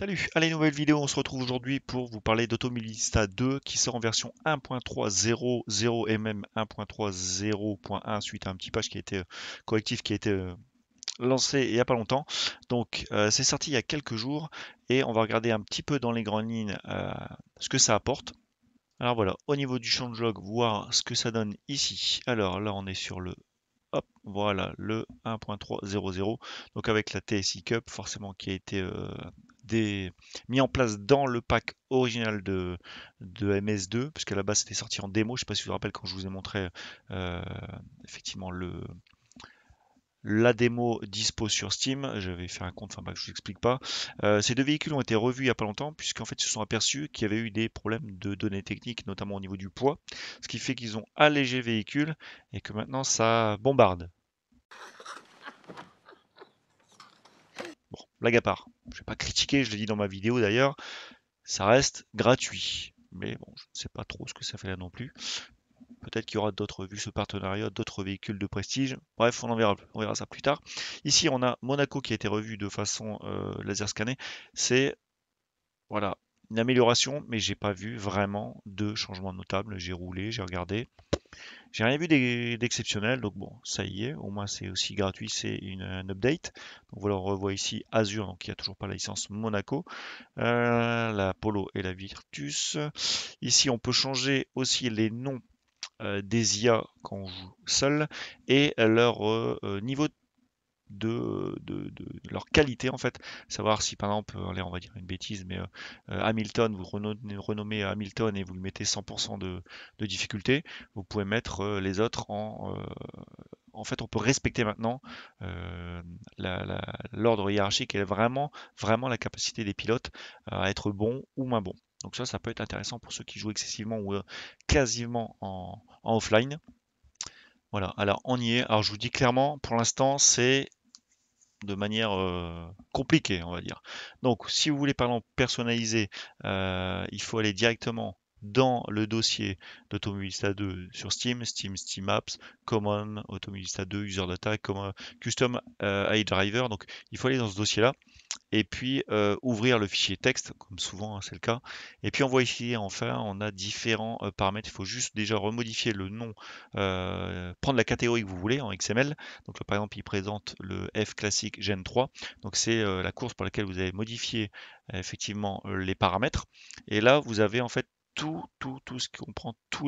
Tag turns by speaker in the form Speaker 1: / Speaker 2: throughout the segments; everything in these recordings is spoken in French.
Speaker 1: Salut, allez, nouvelle vidéo, on se retrouve aujourd'hui pour vous parler d'Automobilista 2 qui sort en version 1.3.0.0 et même 1.3.0.1 suite à un petit patch qui a été correctif qui a été lancé il n'y a pas longtemps. Donc c'est sorti il y a quelques jours et on va regarder un petit peu dans les grandes lignes ce que ça apporte. Alors voilà, au niveau du changelog, voir ce que ça donne ici. Alors là on est sur le hop, voilà le 1.3.0.0, donc avec la TSI Cup forcément qui a été mis en place dans le pack original de MS2, puisqu'à la base c'était sorti en démo. Je ne sais pas si vous vous rappelez quand je vous ai montré euh, effectivement la démo dispo sur Steam. J'avais fait un compte, enfin bref, je vous explique pas. Ces deux véhicules ont été revus il y a pas longtemps, puisqu'en fait ils se sont aperçus qu'il y avait eu des problèmes de données techniques, notamment au niveau du poids, ce qui fait qu'ils ont allégé le véhicule et que maintenant ça bombarde. Bon, blague à part. Je vais pas critiquer, je l'ai dit dans ma vidéo d'ailleurs, ça reste gratuit. Mais bon, je ne sais pas trop ce que ça fait là non plus. Peut-être qu'il y aura d'autres, vu ce partenariat, d'autres véhicules de prestige. Bref, on verra ça plus tard. Ici, on a Monaco qui a été revu de façon laser scannée. C'est, voilà, une amélioration, mais j'ai pas vu vraiment de changement notable. J'ai roulé, j'ai regardé. J'ai rien vu d'exceptionnel, donc bon, ça y est, au moins c'est aussi gratuit, c'est un update. Donc voilà, on revoit ici Azure, donc il n'y a toujours pas la licence Monaco, la Polo et la Virtus. Ici, on peut changer aussi les noms des IA quand on joue seul et leur niveau de leur qualité en fait, savoir si par exemple, allez, on va dire une bêtise, mais Hamilton, vous renommez Hamilton et vous le mettez 100% de difficulté, vous pouvez mettre les autres en fait, on peut respecter maintenant euh, l'ordre hiérarchique et vraiment la capacité des pilotes à être bons ou moins bons. Donc ça peut être intéressant pour ceux qui jouent excessivement ou quasiment en offline. Voilà, alors on y est. Alors je vous dis clairement, pour l'instant, c'est de manière compliquée, on va dire. Donc, si vous voulez par exemple personnaliser, il faut aller directement dans le dossier d'Automobilista 2 sur Steam, Steam Apps, Common, Automobilista 2, User Data, Custom iDriver. Donc, il faut aller dans ce dossier-là et puis ouvrir le fichier texte, comme souvent hein, c'est le cas. Et puis on voit ici, enfin, on a différents paramètres. Il faut juste déjà remodifier le nom, prendre la catégorie que vous voulez en XML. Donc là, par exemple, il présente le F classique Gen 3. Donc c'est la course pour laquelle vous avez modifié effectivement les paramètres. Et là, vous avez en fait tout ce qui comprend tous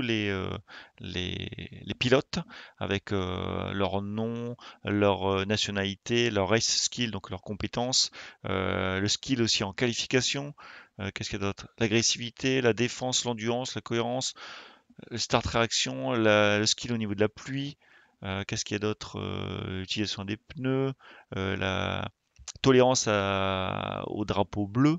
Speaker 1: les pilotes avec leur nom, leur nationalité, leur race skill, donc leurs compétences, le skill aussi en qualification. Qu'est-ce qu'il y a d'autre? L'agressivité, la défense, l'endurance, la cohérence, le start réaction, le skill au niveau de la pluie. Qu'est-ce qu'il y a d'autre? L'utilisation des pneus, la tolérance au drapeau bleu.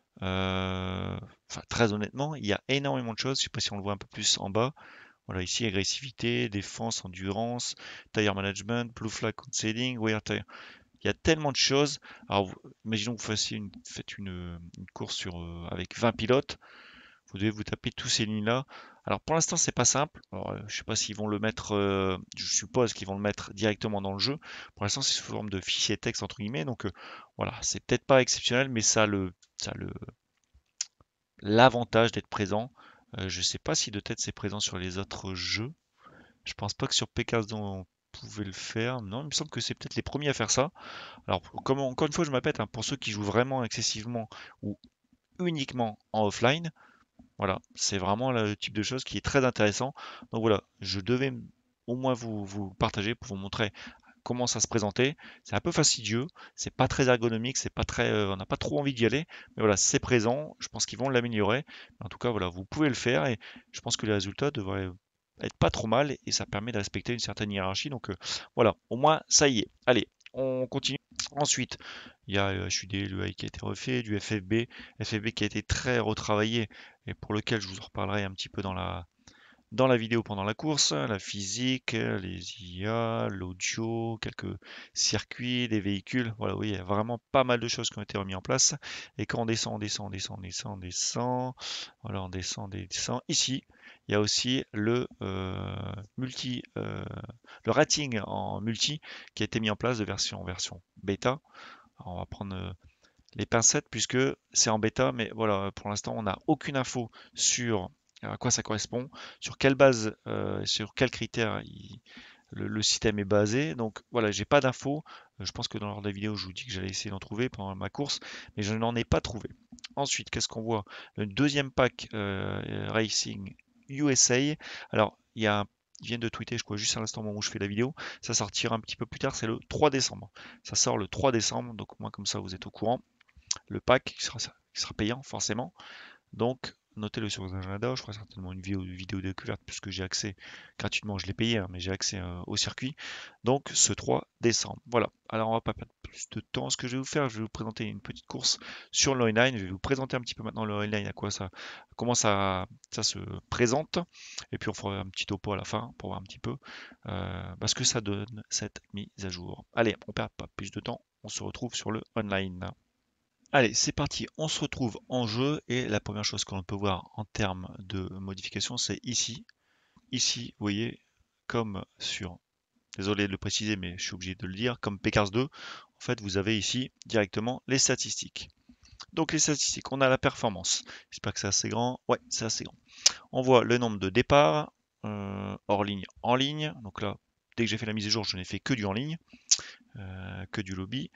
Speaker 1: Enfin, très honnêtement, il y a énormément de choses. Je sais pas si on le voit un peu plus en bas. Voilà, ici, agressivité, défense, endurance, tire management, blue flag counseling, wear tire. Il y a tellement de choses. Alors, imaginons que vous faites une course avec 20 pilotes. Vous devez vous taper tous ces lignes-là. Alors, pour l'instant, c'est pas simple. Alors, je sais pas s'ils vont le mettre. Je suppose qu'ils vont le mettre directement dans le jeu. Pour l'instant, c'est sous forme de fichier texte entre guillemets. Donc, voilà, c'est peut-être pas exceptionnel, mais ça a l'avantage d'être présent. Je sais pas si de tête c'est présent sur les autres jeux. Je pense pas que sur Pegasus on pouvait le faire. Non, il me semble que c'est peut-être les premiers à faire ça. Alors, comme encore une fois, je m'appelle, hein, pour ceux qui jouent vraiment excessivement ou uniquement en offline, voilà, c'est vraiment le type de choses qui est très intéressant. Donc voilà, je devais au moins vous partager pour vous montrer comment ça se présentait. C'est un peu fastidieux, c'est pas très ergonomique, c'est pas très, on n'a pas trop envie d'y aller, mais voilà, c'est présent. Je pense qu'ils vont l'améliorer. En tout cas, voilà, vous pouvez le faire et je pense que les résultats devraient être pas trop mal et ça permet de respecter une certaine hiérarchie. Donc voilà, au moins ça y est. Allez, on continue. Ensuite, il y a HUD, le AI qui a été refait, du FFB qui a été très retravaillé et pour lequel je vous en reparlerai un petit peu dans la vidéo pendant la course, la physique, les IA, l'audio, quelques circuits, des véhicules. Voilà, oui, il y a vraiment pas mal de choses qui ont été remises en place. Et quand on descend, voilà, on descend. Ici, il y a aussi le rating en multi qui a été mis en place de version en version bêta. Alors, on va prendre les pincettes puisque c'est en bêta, mais voilà, pour l'instant, on n'a aucune info sur à quoi ça correspond, sur quelle base, sur quels critères le système est basé. Donc voilà, j'ai pas d'infos. Je pense que dans l'ordre de la vidéo, je vous dis que j'allais essayer d'en trouver pendant ma course, mais je n'en ai pas trouvé. Ensuite, qu'est-ce qu'on voit? Le deuxième pack Racing USA. Alors, ils viennent de tweeter, je crois, juste à l'instant au moment où je fais la vidéo. Ça sortira un petit peu plus tard, c'est le 3 décembre. Ça sort le 3 décembre, donc moi comme ça vous êtes au courant. Le pack qui sera payant forcément. Donc, notez-le sur vos agendas. Je ferai certainement une vidéo découverte puisque j'ai accès gratuitement. Je l'ai payé, hein, mais j'ai accès au circuit. Donc, ce 3 décembre. Voilà. Alors, on va pas perdre plus de temps. Ce que je vais vous faire, je vais vous présenter une petite course sur le online. Je vais vous présenter un petit peu maintenant le online, comment ça se présente. Et puis, on fera un petit topo à la fin pour voir un petit peu ce que ça donne cette mise à jour. Allez, on perd pas plus de temps. On se retrouve sur le online. Allez, c'est parti, on se retrouve en jeu et la première chose que l'on peut voir en termes de modification, c'est ici. Ici, vous voyez, comme sur, désolé de le préciser, mais je suis obligé de le dire, comme Pcars 2, en fait, vous avez ici directement les statistiques. Donc les statistiques, on a la performance. J'espère que c'est assez grand. Ouais, c'est assez grand. On voit le nombre de départs, hors ligne, en ligne. Donc là, dès que j'ai fait la mise à jour, je n'ai fait que du en ligne, que du lobby.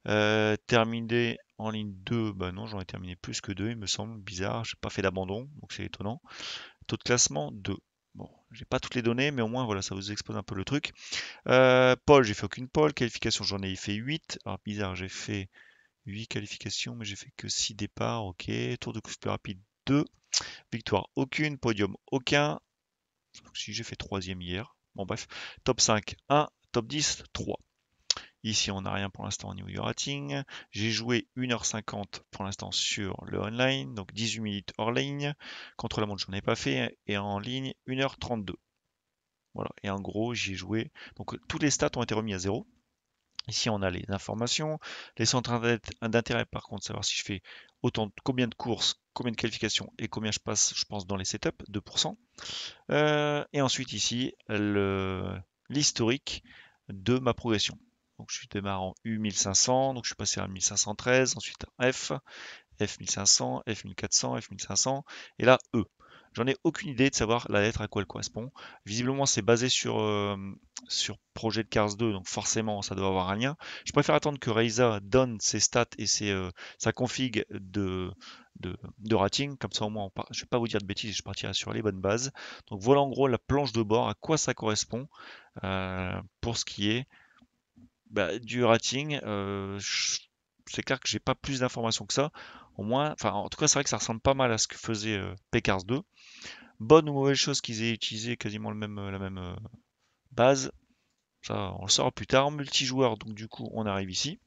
Speaker 1: Terminé en ligne 2, bah non, j'en ai terminé plus que 2, il me semble, bizarre, j'ai pas fait d'abandon, donc c'est étonnant. Taux de classement 2. Bon, j'ai pas toutes les données, mais au moins voilà, ça vous expose un peu le truc. Pole, j'ai fait aucune pole, qualification, j'en ai fait 8. Alors bizarre, j'ai fait 8 qualifications, mais j'ai fait que 6 départs, ok. Tour de course plus rapide 2. Victoire aucune, podium aucun. Si j'ai fait troisième hier. Bon bref, top 5 1, top 10 3. Ici, on n'a rien pour l'instant au niveau du rating. J'ai joué 1h50 pour l'instant sur le online, donc 18 minutes hors ligne. Contre la montre, je n'en ai pas fait. Et en ligne, 1h32. Voilà. Et en gros, j'ai joué. Donc, tous les stats ont été remis à zéro. Ici, on a les informations. Les centres d'intérêt, par contre, savoir si je fais combien de courses, combien de qualifications et combien je passe, je pense, dans les setups, 2%. Et ensuite, ici, l'historique de ma progression. Donc je démarre en U1500, donc je suis passé à 1513, ensuite F, F1500, F1400, F1500, et là E. J'en ai aucune idée de savoir la lettre à quoi elle correspond. Visiblement, c'est basé sur Projet de Cars 2, donc forcément, ça doit avoir un lien. Je préfère attendre que Reiza donne ses stats et sa config de rating, comme ça au moins, je ne vais pas vous dire de bêtises, je partirai sur les bonnes bases. Donc voilà en gros la planche de bord, à quoi ça correspond pour ce qui est du rating, c'est clair que j'ai pas plus d'informations que ça. Au moins, enfin, en tout cas, c'est vrai que ça ressemble pas mal à ce que faisait Pcars 2. Bonne ou mauvaise chose qu'ils aient utilisé quasiment la même base, ça, on le saura plus tard. Multijoueur, donc du coup, on arrive ici.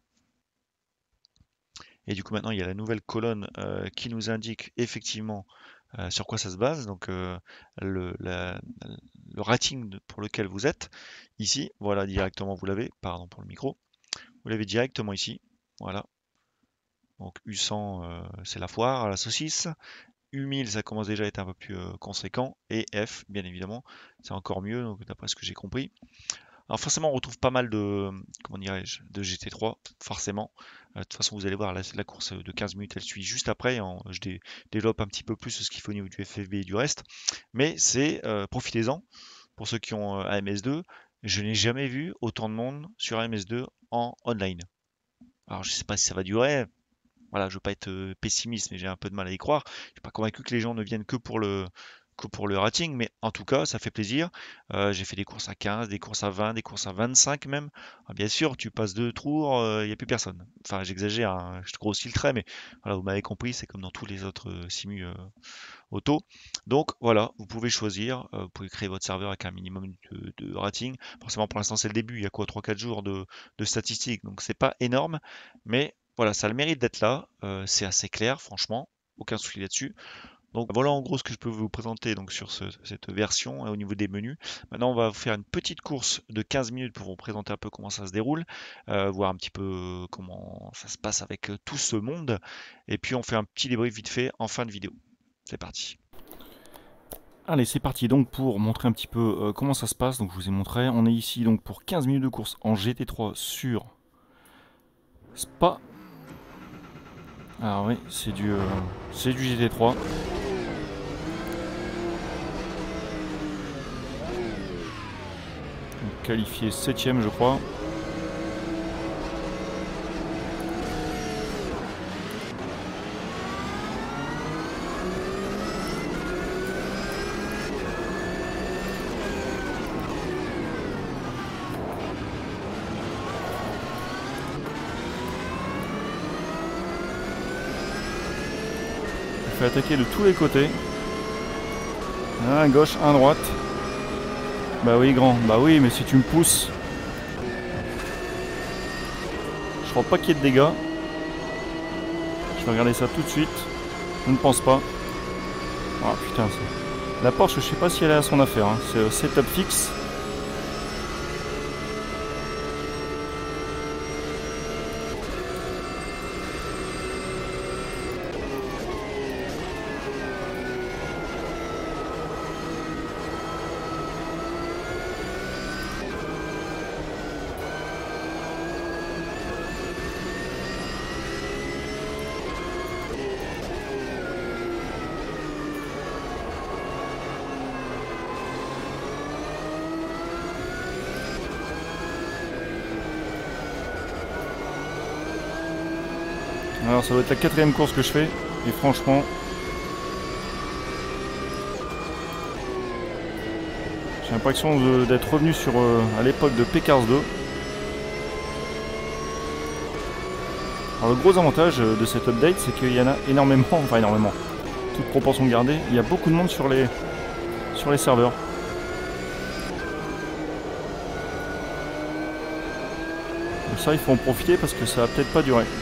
Speaker 1: Et du coup, maintenant, il y a la nouvelle colonne qui nous indique effectivement sur quoi ça se base. Donc, le rating pour lequel vous êtes. Ici, voilà, directement, vous l'avez. Pardon pour le micro. Vous l'avez directement ici. Voilà. Donc U100, c'est la foire à la saucisse. U1000, ça commence déjà à être un peu plus conséquent. Et F, bien évidemment, c'est encore mieux, donc d'après ce que j'ai compris. Alors forcément, on retrouve pas mal de, comment dirais-je, de GT3, forcément. De toute façon, vous allez voir, la course de 15 minutes, elle suit juste après. Je développe un petit peu plus ce qu'il faut au niveau du FFV et du reste. Mais profitez-en, pour ceux qui ont AMS2. Je n'ai jamais vu autant de monde sur AMS2 en online. Alors je sais pas si ça va durer, voilà, je veux pas être pessimiste, mais j'ai un peu de mal à y croire. Je suis pas convaincu que les gens ne viennent que pour le rating, mais en tout cas, ça fait plaisir. J'ai fait des courses à 15, des courses à 20, des courses à 25 même. Ah, bien sûr, tu passes deux tours, il n'y a plus personne. Enfin, j'exagère, hein, je grossis le trait, mais voilà, vous m'avez compris, c'est comme dans tous les autres simus auto. Donc voilà, vous pouvez choisir, vous pouvez créer votre serveur avec un minimum de rating. Forcément, pour l'instant, c'est le début, il y a quoi, 3-4 jours de statistiques, donc c'est pas énorme, mais voilà, ça a le mérite d'être là. C'est assez clair, franchement, aucun souci là-dessus. Donc voilà en gros ce que je peux vous présenter donc sur cette version au niveau des menus. Maintenant on va vous faire une petite course de 15 minutes pour vous présenter un peu comment ça se déroule, voir un petit peu comment ça se passe avec tout ce monde. Et puis on fait un petit débrief vite fait en fin de vidéo. C'est parti.
Speaker 2: Allez, c'est parti donc pour montrer un petit peu comment ça se passe. Donc je vous ai montré, on est ici donc pour 15 minutes de course en GT3 sur Spa. Alors oui, c'est du GT3. Qualifié 7ème je crois. Je fais attaquer de tous les côtés. Un à gauche, un à droite. Bah oui grand, bah oui mais si tu me pousses. Je crois pas qu'il y ait de dégâts. Je vais regarder ça tout de suite. Je ne pense pas. Ah putain, la Porsche je sais pas si elle est à son affaire, hein. C'est setup fixe. Alors ça doit être la 4ème course que je fais. Et franchement, j'ai l'impression d'être revenu sur à l'époque de P-Cars 2. Alors le gros avantage de cet update, c'est qu'il y en a énormément, enfin énormément, toute proportion gardée, il y a beaucoup de monde sur les serveurs. Donc ça il faut en profiter parce que ça va peut-être pas durer.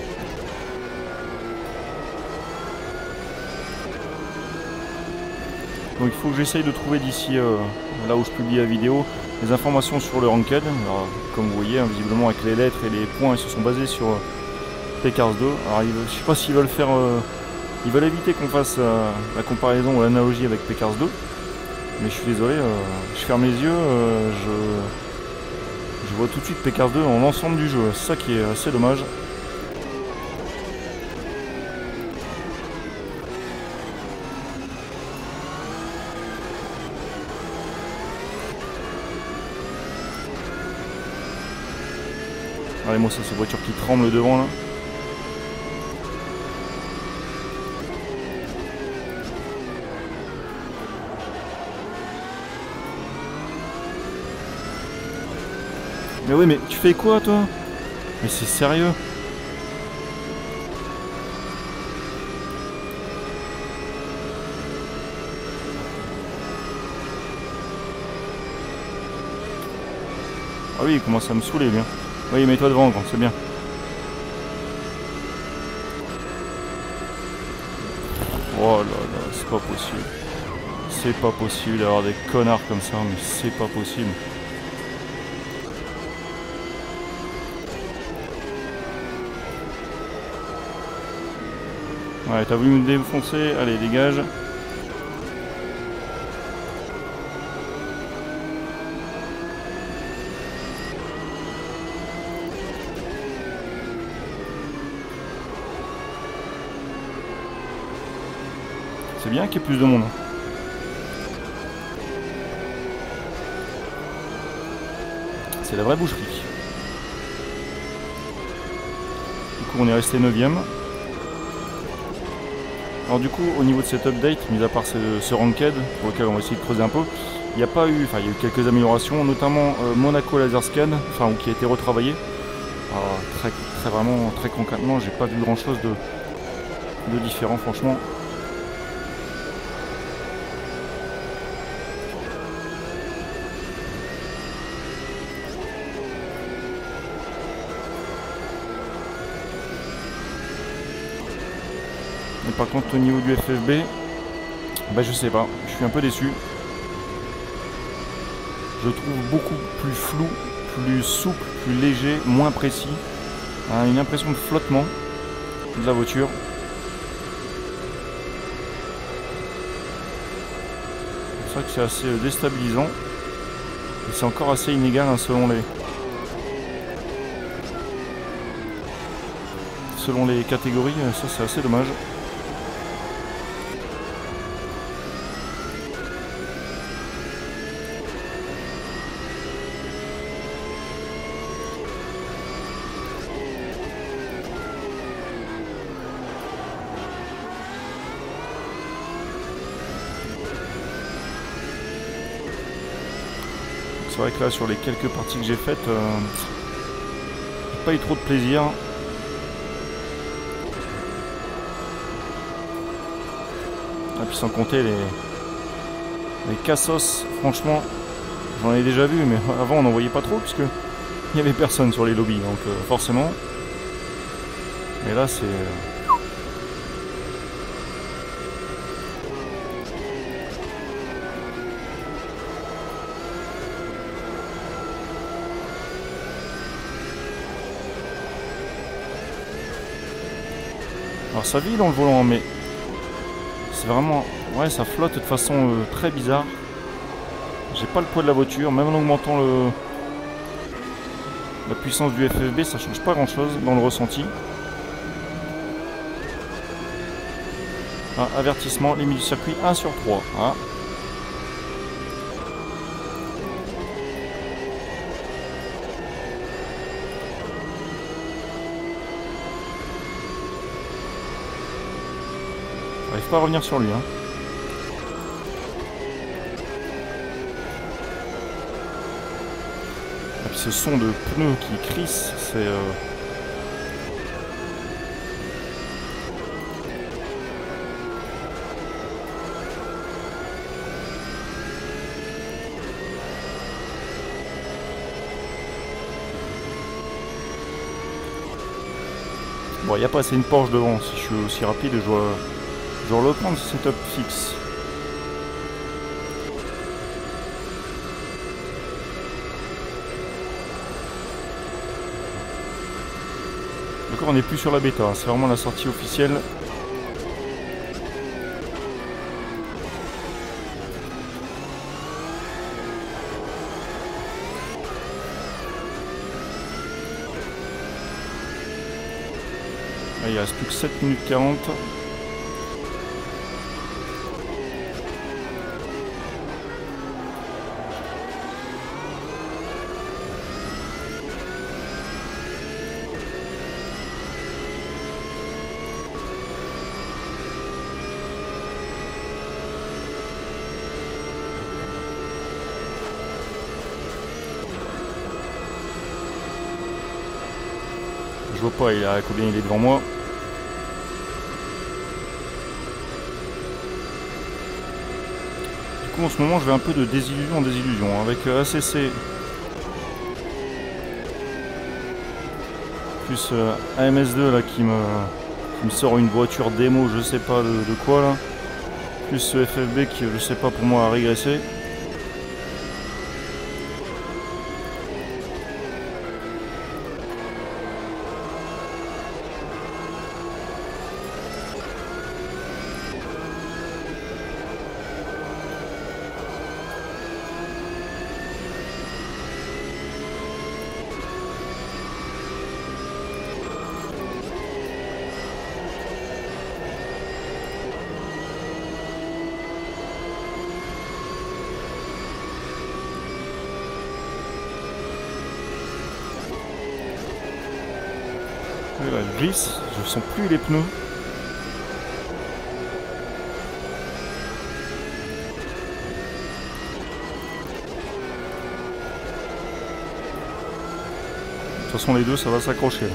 Speaker 2: Donc il faut que j'essaye de trouver d'ici là où je publie la vidéo les informations sur le ranked. Alors, comme vous voyez, hein, visiblement avec les lettres et les points, ils se sont basés sur P-Cars 2. Alors je sais pas s'ils veulent faire, ils veulent éviter qu'on fasse la comparaison ou l'analogie avec P-Cars 2. Mais je suis désolé, je ferme les yeux, je vois tout de suite P-Cars 2 dans l'ensemble du jeu. C'est ça qui est assez dommage. Allez, moi ça c'est voiture qui tremble devant là. Mais oui mais tu fais quoi toi? Mais c'est sérieux? Ah oui il commence à me saouler bien. Oui mets-toi devant grand, c'est bien. Oh là là, c'est pas possible. C'est pas possible d'avoir des connards comme ça, mais c'est pas possible. Ouais, t'as voulu me défoncer, allez dégage. C'est bien qu'il y ait plus de monde. C'est la vraie boucherie. Du coup on est resté 9ème. Alors du coup au niveau de cet update, mis à part ce ranked, pour lequel on va essayer de creuser un peu, il n'y a pas eu, enfin il y a eu quelques améliorations, notamment Monaco Laser Scan, enfin qui a été retravaillé. Vraiment très concrètement, j'ai pas vu grand chose de différent franchement. Mais par contre au niveau du FFB, bah je sais pas, je suis un peu déçu. Je trouve beaucoup plus flou, plus souple, plus léger, moins précis. Une impression de flottement de la voiture. C'est vrai que c'est assez déstabilisant. Et c'est encore assez inégal hein, selon selon les catégories, ça c'est assez dommage. C'est vrai que là, sur les quelques parties que j'ai faites, j'ai pas eu trop de plaisir. Et puis sans compter les cassos, franchement, j'en ai déjà vu, mais avant on n'en voyait pas trop, puisque il n'y avait personne sur les lobbies, donc forcément. Mais là, c'est... Alors ça vit dans le volant, mais c'est vraiment... Ouais, ça flotte de façon très bizarre. J'ai pas le poids de la voiture, même en augmentant la puissance du FFB, ça change pas grand chose dans le ressenti. Ah, avertissement, limite du circuit 1 sur 3. Ah. J'arrive pas à revenir sur lui. Hein. Et puis ce son de pneus qui crisse, c'est... Bon, il n'y a pas assez une Porsche devant. Si je suis aussi rapide, je dois le prendre ce setup fixe. D'accord, on n'est plus sur la bêta, c'est vraiment la sortie officielle. Là, il reste plus que 7 minutes 40. Je vois pas, il a combien il est devant moi. Du coup en ce moment je vais un peu de désillusion en désillusion avec ACC plus AMS2 là qui me sort une voiture démo, je sais pas de quoi là, plus ce FFB qui je sais pas pour moi a régressé. Là, je glisse, je sens plus les pneus. De toute façon les deux ça va s'accrocher.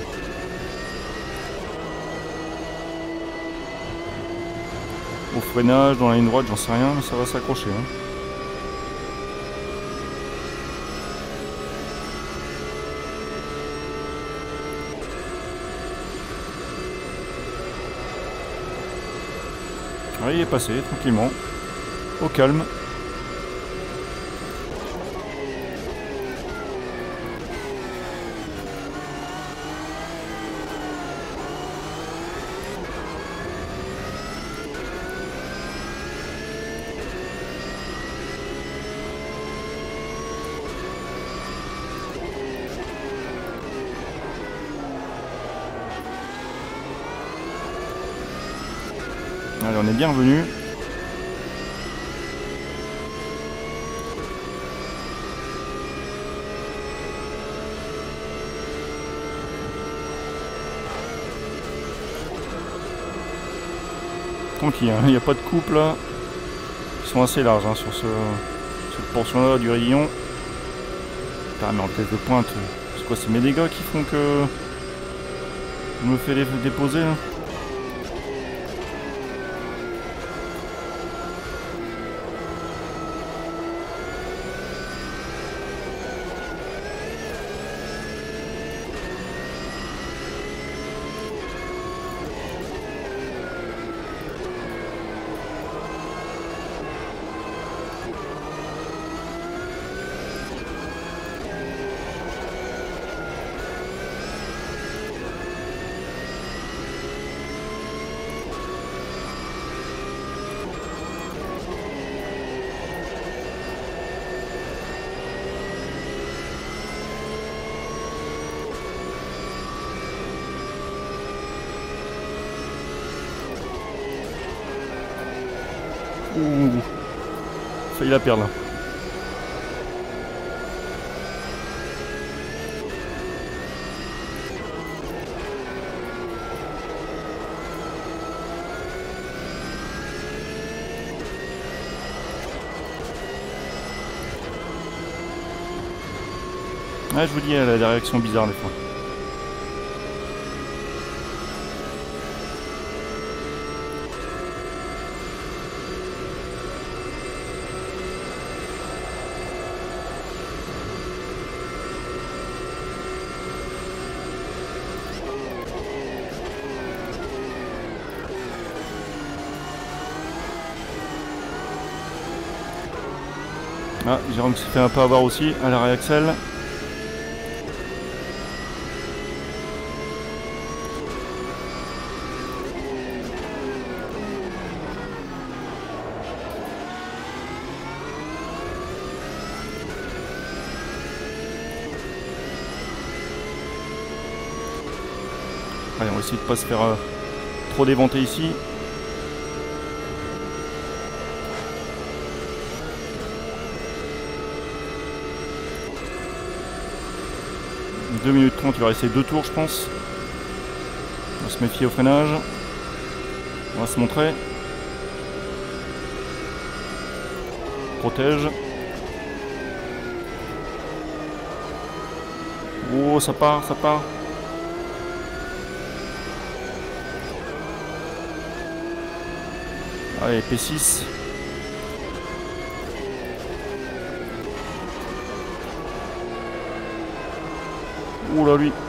Speaker 2: Au freinage, dans la ligne droite, j'en sais rien, mais ça va s'accrocher. Hein. Ouais, il est passé tranquillement, au calme. Allez, on est bien revenu. Tranquille, hein, il n'y a pas de coupe là. Ils sont assez larges hein, sur cette portion là du rayon. Putain, mais en tête de pointe, c'est quoi, c'est mes dégâts qui font que je me fais les déposer là. Ouh, failli la perdre là. Ouais, je vous dis, elle a des réactions bizarres des fois. Ah, Jérôme s'est fait un peu avoir aussi à l'arrêt Axel. Allez, on va essayer de pas se faire trop déventer ici. « 2 minutes 30, il va rester 2 tours je pense. On va se méfier au freinage. On va se montrer. Protège. Oh, ça part, ça part. Allez, P6. Ouh là lui.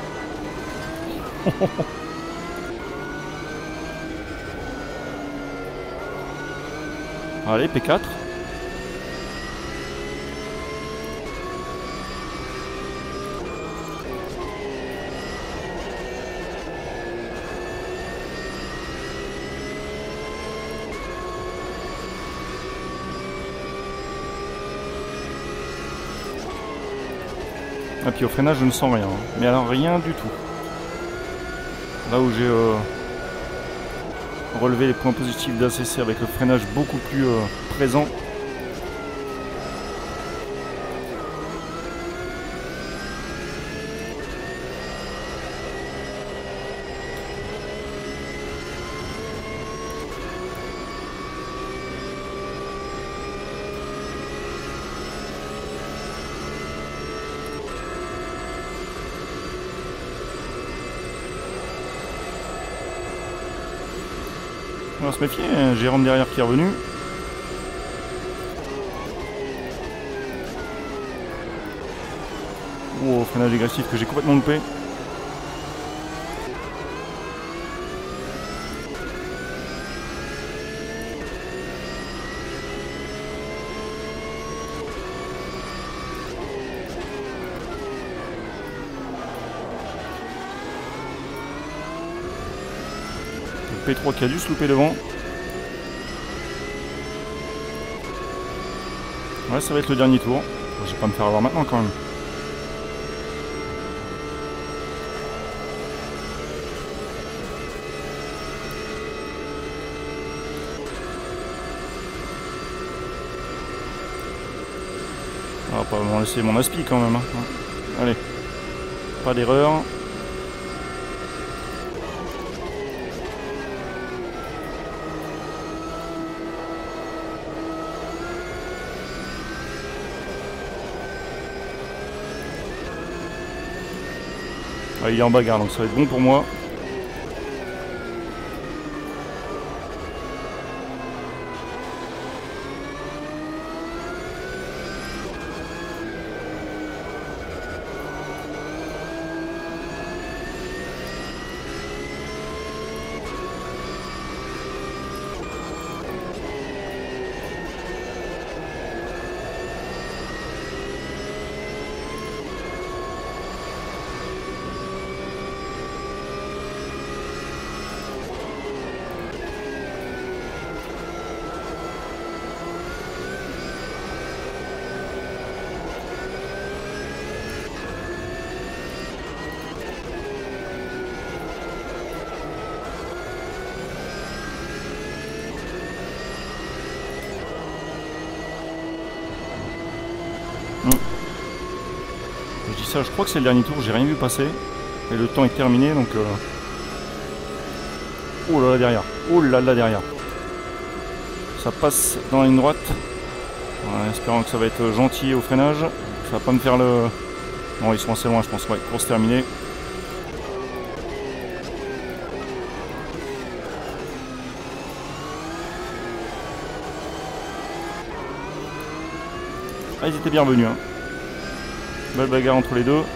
Speaker 2: Allez, P4. Ah, puis au freinage je ne sens rien, mais alors rien du tout. Là où j'ai relevé les points positifs d'ACC avec le freinage beaucoup plus présent. On va se méfier, un Jérôme derrière qui est revenu. Oh, freinage agressif que j'ai complètement loupé. P3 qui a dû se louper devant. Ouais, ça va être le dernier tour. Je vais pas me faire avoir maintenant quand même. pas m'en laisser mon aspi quand même. Hein. Allez, pas d'erreur. Ah, il est en bagarre, donc ça va être bon pour moi. Je dis ça, je crois que c'est le dernier tour, j'ai rien vu passer. Et le temps est terminé, donc... Oh là là derrière, oh là là derrière. Ça passe dans la ligne droite. En espérant que ça va être gentil au freinage. Ça va pas me faire le... Non, ils sont assez loin, je pense. Ouais, course terminée. Ah, ils étaient bienvenus. Hein. Belle bagarre entre les deux.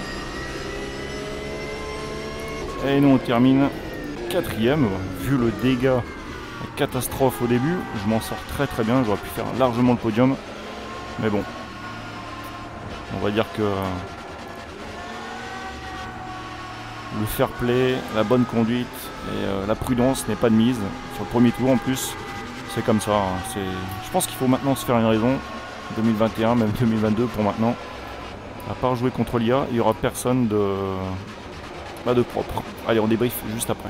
Speaker 2: Et nous, on termine 4ème. Vu le dégât, la catastrophe au début, je m'en sors très très bien. J'aurais pu faire largement le podium. Mais bon. On va dire que... le fair play, la bonne conduite et la prudence n'est pas de mise. Sur le premier tour en plus, c'est comme ça. Hein. Je pense qu'il faut maintenant se faire une raison. 2021, même 2022 pour maintenant. À part jouer contre l'IA, il n'y aura personne de propre. Allez, on débrief juste après.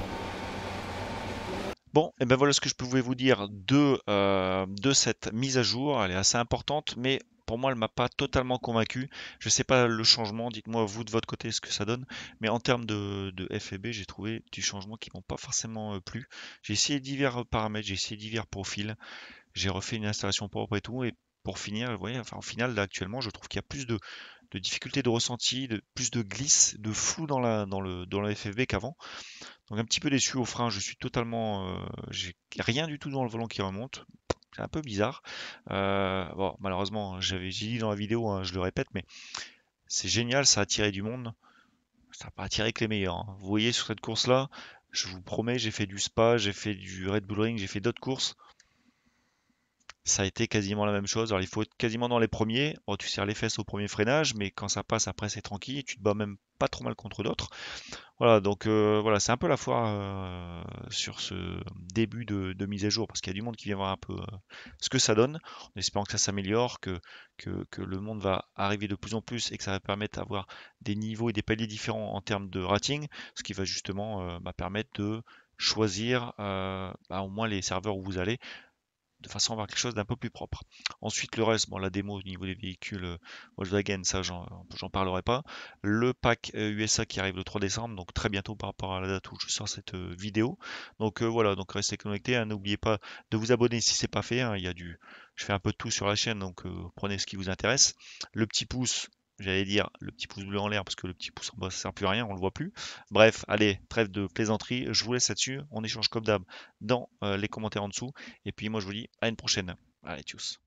Speaker 1: Bon, et ben voilà ce que je pouvais vous dire de cette mise à jour. Elle est assez importante, mais pour moi, elle m'a pas totalement convaincu. Je sais pas le changement, dites-moi vous de votre côté ce que ça donne. Mais en termes de FFB, j'ai trouvé du changement qui m'ont pas forcément plu. J'ai essayé divers paramètres, j'ai essayé divers profils, j'ai refait une installation propre et tout. Et pour finir, vous voyez, enfin, au final, là, actuellement, je trouve qu'il y a plus de difficultés de ressenti, plus de glisse, de flou dans le FFB qu'avant. Donc un petit peu déçu au frein, je suis totalement, j'ai rien du tout dans le volant qui remonte. C'est un peu bizarre. Bon, malheureusement, j'ai dit dans la vidéo, hein, je le répète, mais c'est génial, ça a attiré du monde. Ça n'a pas attiré que les meilleurs. Hein. Vous voyez sur cette course-là, je vous promets, j'ai fait du Spa, j'ai fait du Red Bull Ring, j'ai fait d'autres courses. Ça a été quasiment la même chose. Alors il faut être quasiment dans les premiers. Bon, tu serres les fesses au premier freinage, mais quand ça passe après c'est tranquille. Tu te bats même pas trop mal contre d'autres. Voilà, donc voilà, c'est un peu la foire sur ce début de mise à jour, parce qu'il y a du monde qui vient voir un peu ce que ça donne, en espérant que ça s'améliore, que le monde va arriver de plus en plus et que ça va permettre d'avoir des niveaux et des paliers différents en termes de rating, ce qui va justement permettre de choisir au moins les serveurs où vous allez, de façon à avoir quelque chose d'un peu plus propre. Ensuite, le reste, bon, la démo au niveau des véhicules Volkswagen, ça, j'en parlerai pas. Le pack USA qui arrive le 3 décembre, donc très bientôt par rapport à la date où je sors cette vidéo. Donc voilà, donc restez connectés. Hein, n'oubliez pas de vous abonner si c'est pas fait. Hein, je fais un peu de tout sur la chaîne, donc prenez ce qui vous intéresse. Le petit pouce. J'allais dire le petit pouce bleu en l'air parce que le petit pouce en bas ça sert plus à rien, on le voit plus. Bref, allez, trêve de plaisanterie, je vous laisse là-dessus, on échange comme d'hab dans les commentaires en dessous. Et puis moi je vous dis à une prochaine. Allez, tchuss.